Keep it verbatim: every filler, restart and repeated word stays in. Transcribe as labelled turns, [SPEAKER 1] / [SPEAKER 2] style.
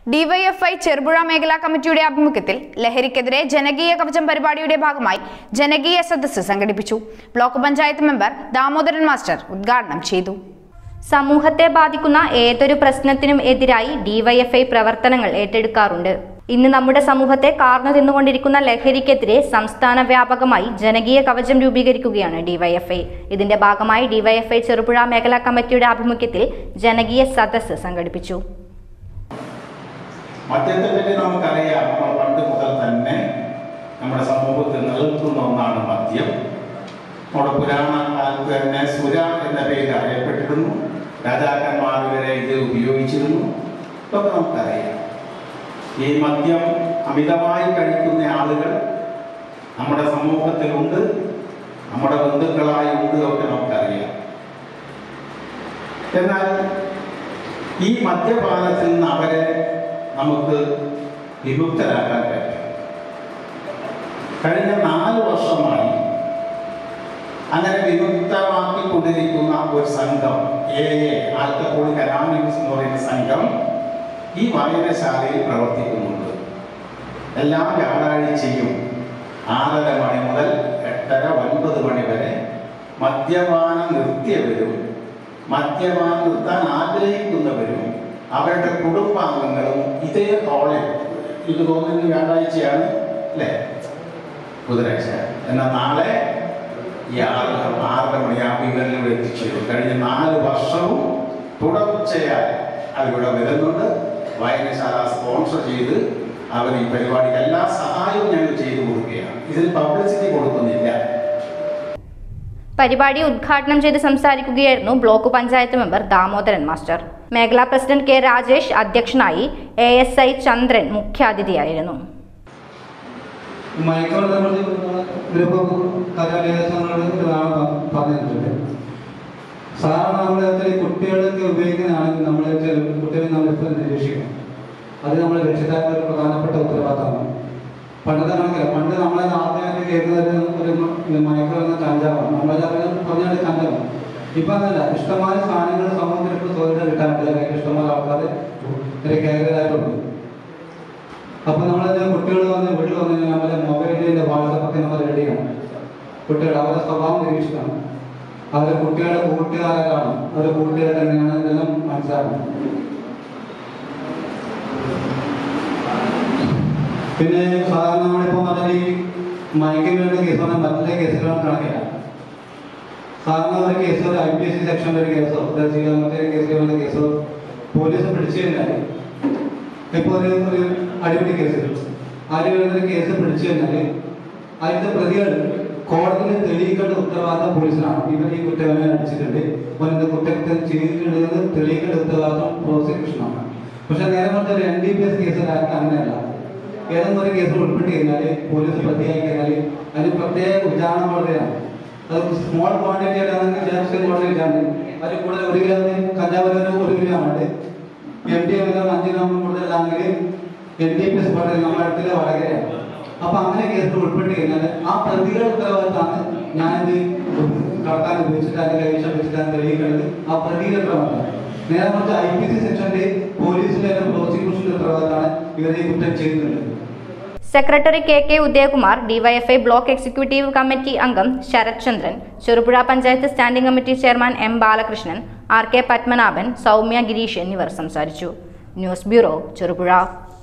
[SPEAKER 1] DYFI Cherupuzha മേഖലാ കമ്മിറ്റിയുടെ ആഭിമുഖ്യത്തിൽ ലഹരിക്കെതിരെ ജനകീയ കവചം പരിപാടിയുടെ ഭാഗമായി ജനകീയ സദസ്സ് സംഘടിപ്പിച്ചു. Block panchayat member Damodaran master ഉദ്ഘാടനം ചെയ്തു.
[SPEAKER 2] സമൂഹത്തെ ബാധിക്കുന്ന ഏതൊരു പ്രശ്നത്തിനും എതിരായി ഡിവൈഎഫ്ഐ പ്രവർത്തനങ്ങൾ ഏറ്റെടുക്കാറുണ്ട്. ഇന്ന് നമ്മുടെ സമൂഹത്തെ കാർന്നു തിന്നുകൊണ്ടിരിക്കുന്ന ലഹരിക്കെതിരെ സംസ്ഥാന വ്യാപകമായി ജനകീയ കവചം രൂപീകരിക്കുകയാണ് ഡിവൈഎഫ്ഐ. ഇതിന്റെ ഭാഗമായി ഡിവൈഎഫ്ഐ ചെറുപുഴ മേഖലാ കമ്മിറ്റിയുടെ ആഭിമുഖ്യത്തിൽ ജനകീയ സദസ്സ് സംഘടിപ്പിച്ചു.
[SPEAKER 3] മദ്യത്തെ പറ്റി നമുക്കറിയാം. നമ്മൾ പണ്ട് മുതൽ തന്നെ നമ്മുടെ സമൂഹത്തിൽ നിലനിൽക്കുന്ന ഒന്നാണ് മദ്യം. നമ്മുടെ പുരാണ കാലത്ത് തന്നെ സുര എന്ന പേര് അറിയപ്പെട്ടിരുന്നു. രാജാക്കന്മാർ വരെ ഇത് ഉപയോഗിച്ചിരുന്നു. ഇതൊക്കെ നമുക്കറിയാം. ഈ മദ്യം അമിതമായി കഴിക്കുന്ന ആളുകൾ നമ്മുടെ സമൂഹത്തിലുണ്ട്, നമ്മുടെ ബന്ധുക്കളായി ഉണ്ട്, ഒക്കെ നമുക്കറിയാം. എന്നാൽ ഈ മദ്യപാനത്തിൽ നിന്ന് അവരെ നമുക്ക് വിമുക്തരാക്കാൻ പറ്റും. കഴിഞ്ഞ നാല് വർഷമായി അങ്ങനെ വിമുക്തമാക്കിക്കൊണ്ടിരിക്കുന്ന ഒരു സംഘം, എ എ ആൽക്കഹോളിക് അനോണിമസ് എന്ന് പറയുന്ന സംഘം ഈ വായനശാലയിൽ പ്രവർത്തിക്കുന്നുണ്ട്. എല്ലാ വ്യാഴാഴ്ചയും ആറര മണി മുതൽ എട്ടര ഒൻപത് മണി വരെ മദ്യപാനം നിർത്തിയവരും മദ്യപാനം നിർത്താൻ ആഗ്രഹിക്കുന്നവരും അവരുടെ കുടുംബാംഗങ്ങളും ഇതേ ഹാളിൽ, ഇത് തോന്നുന്നത് വ്യാഴാഴ്ചയാണ് അല്ലേ, ബുധനാഴ്ച, എന്നാൽ നാളെ ഈ ആറ് ആറര മണിയാകുമ്പോൾ ഇവിടെ എത്തിച്ചേരും. കഴിഞ്ഞ നാല് വർഷവും തുടർച്ചയായി അവരിവിടെ വരുന്നുണ്ട്. വായനശാല സ്പോൺസർ ചെയ്ത് അവർ ഈ പരിപാടിക്ക് എല്ലാ സഹായവും ഞങ്ങൾ ചെയ്തു കൊടുക്കുകയാണ്. ഇതിൽ പബ്ലിസിറ്റി കൊടുക്കുന്നില്ല.
[SPEAKER 2] പരിപാടി ഉദ്ഘാടനം ചെയ്ത് സംസാരിക്കുകയായിരുന്നു block panchayat member Damodaran master. മേഖലാ പ്രസിഡന്റ് കെ രാജേഷ് അധ്യക്ഷനായി. എ എസ് ഐ ചന്ദ്രൻ മുഖ്യാതിഥിയായിരുന്നു.
[SPEAKER 4] സാധാരണ നമ്മൾ കുട്ടികളൊക്കെ ഉപയോഗിക്കുന്നതാണെങ്കിൽ നമ്മൾ കുട്ടികളെ നമ്മൾ എപ്പോഴും നിരീക്ഷിക്കണം. അത് നമ്മൾ രക്ഷിതാക്കളുടെ പ്രധാനപ്പെട്ട ഉത്തരവാദിത്തമാണ്. പണ്ടത്തെ കണക്കില്ല. പണ്ട് നമ്മളെ ആദ്യമായിട്ട് കേൾക്കുന്നത് ഒരു മയക്കുമരുന്ന് കഞ്ചാവാണ്. നമ്മളെ പറഞ്ഞാൽ കഞ്ചാവാണ്. ഇപ്പം അതല്ല, ഇഷ്ടമായ സാധനങ്ങൾ സമൂഹത്തിൽ ഇപ്പോൾ സ്വയം കിട്ടാനില്ല. ഇഷ്ടമായ ആൾക്കാർ ഒരു കേരളമായിട്ടുണ്ട്. അപ്പം നമ്മളത് കുട്ടികൾ വന്ന് വീട്ടിൽ വന്നു കഴിഞ്ഞാൽ നമ്മളെ മൊബൈലിൻ്റെ വാട്സപ്പൊക്കെ നമ്മൾ റെഡിയാണ്. കുട്ടികൾ അവരുടെ സ്വഭാവം നിരീക്ഷിക്കണം. അവരുടെ കുട്ടികളുടെ കൂട്ടുകാരാണ്, അവരുടെ കൂട്ടുകാർ തന്നെയാണ്, ഇതെല്ലാം മനസ്സിലാക്കണം. പിന്നെ സാധാരണ നമ്മളിപ്പോൾ പറഞ്ഞാൽ ഈ മയക്കുമരുന്ന് കേസ് പറഞ്ഞാൽ മറ്റേ കേസുകളും കണക്കില്ല. സാധാരണ ഒരു കേസ് ഒരു ഐ പി എസ് സി സെക്ഷൻ്റെ ഒരു കേസോ മറ്റേ കേസുകളുടെ കേസോ പോലീസ് പിടിച്ചു കഴിഞ്ഞാൽ, ഇപ്പോൾ ഒരു ഒരു അടിപിടി കേസ് അടിപിടി കേസ് പിടിച്ചു കഴിഞ്ഞാൽ അതിൻ്റെ പ്രതികൾ കോടതിയിൽ തെളിയിക്കേണ്ട ഉത്തരവാദിത്തം പോലീസിനാണ്. ഇവർ ഈ കുറ്റവാളിയെ അടിച്ചിട്ടുണ്ട്, ഇവരുടെ കുറ്റകൃത്യം ചെയ്തിട്ടുണ്ട് എന്ന് തെളിയിക്കേണ്ട ഉത്തരവാദിത്തം പ്രോസിക്യൂഷനാണ്. പക്ഷെ നേരെ മറിച്ച് ഒരു എൻ ഡി പി എസ് കേസിലാർക്ക് അങ്ങനെയല്ല. ഏതെങ്കിലും ഒരു കേസിൽ ഉൾപ്പെട്ട് കഴിഞ്ഞാൽ പോലീസ് പ്രതിയായി കഴിഞ്ഞാൽ അതിന് പ്രത്യേക വിചാരണ കോടതിയാണ്. അത് സ്മോൾ ക്വാണ്ടിറ്റി ആയിട്ടാണെങ്കിൽ ജാക്സൺ ക്വാണ്ടിറ്റിയാണ്. അതിൽ കൂടുതൽ ഒരു കിലോ കഞ്ചാവ് ഒരു കിലോ ആണ്. എം ഡി എം അഞ്ച് ഗ്രാം കൂടുതലാണെങ്കിൽ എൻ ഡി പി എസ് കോടതി നമ്മുടെ അടുത്തിലെ വടകരയാണ്. അപ്പൊ അങ്ങനെ കേസിൽ ഉൾപ്പെട്ട് കഴിഞ്ഞാൽ ആ പ്രതികളുടെ ഉത്തരവാദിത്തമാണ് ഞാനിത് കടത്താൻ ഉപയോഗിച്ചിട്ട് അല്ലെങ്കിൽ കൈവശം വെച്ചിട്ടാണ് തെളിയിക്കുന്നത്. ആ പ്രതികളുടെ ഉത്തരവാദിത്തമാണ്. നേരെ മറിച്ച് ഐ പി സി സെക്ഷന്റെ പോലീസിന്റെ പ്രോസിക്യൂഷന്റെ ഉത്തരവാദിത്തമാണ് ഇവരെ കുറ്റം ചെയ്തിട്ടുള്ളത്.
[SPEAKER 2] Secretary K K Udayakumar, DYFI block executive committee അംഗം Sharath Chandran, Cherupuzha panchayat standing committee chairman M Balakrishnan, R K Padmanabhan, Soumya Gireesh എന്നിവർ സംസാരിച്ചു. News bureau, Cherupuzha.